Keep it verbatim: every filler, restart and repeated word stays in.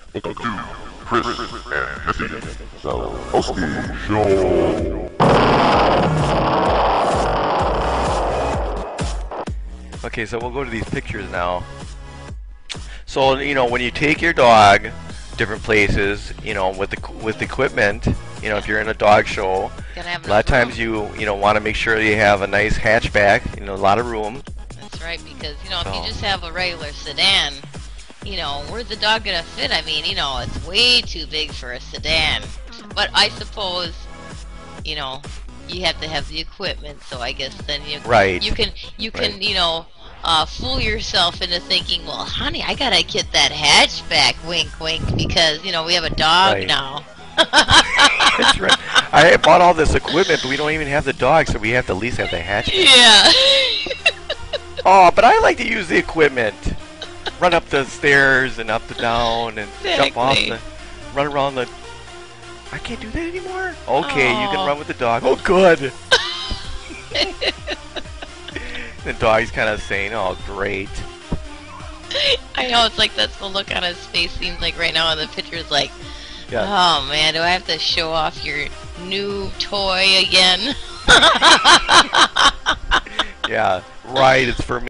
Welcome to Chris and Cathy, the Hosty Show. Okay, so we'll go to these pictures now. So, you know, when you take your dog different places, you know, with the with equipment, you know, if you're in a dog show, have a lot of times you you know want to make sure you have a nice hatchback, you know, a lot of room. That's right, because you know, So. if you just have a regular sedan, you know, where's the dog gonna fit? I mean, you know, it's way too big for a sedan. But I suppose, you know, you have to have the equipment, so I guess then you Right. you can you can Right. you know uh, fool yourself into thinking, well, honey, I gotta get that hatchback, wink, wink, because you know we have a dog Right. now. That's right. I bought all this equipment, but we don't even have the dog, so we have to at least have the hatchback. Yeah. Oh, but I like to use the equipment. Run up the stairs and up the down and jump off Exactly. the, run around the. I can't do that anymore. Okay, you Aw. can run with the dog. Oh, good. The dog's kind of saying, "Oh, great." I know, it's like that's the look on his face. Seems like right now in the picture is like, Yeah. oh man, do I have to show off your new toy again? Yeah. Right. It's for me.